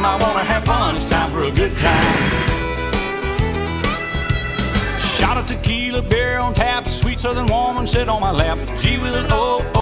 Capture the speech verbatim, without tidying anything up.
time. I wanna have fun, it's time for a good time. Shot of tequila, beer on tap, sweet southern woman sit on my lap. Gee, with an oh, oh.